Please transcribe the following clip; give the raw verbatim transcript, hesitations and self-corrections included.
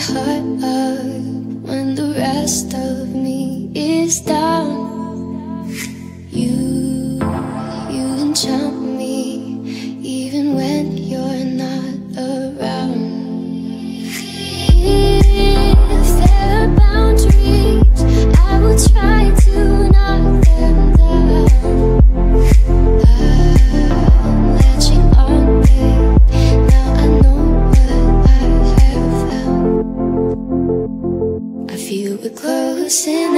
heart up when the rest of me is down. You, you enchant me even when you're not around. If there are boundaries, I will try to knock them down. I'm latching on, babe. Now I know what I have found. I feel we're closing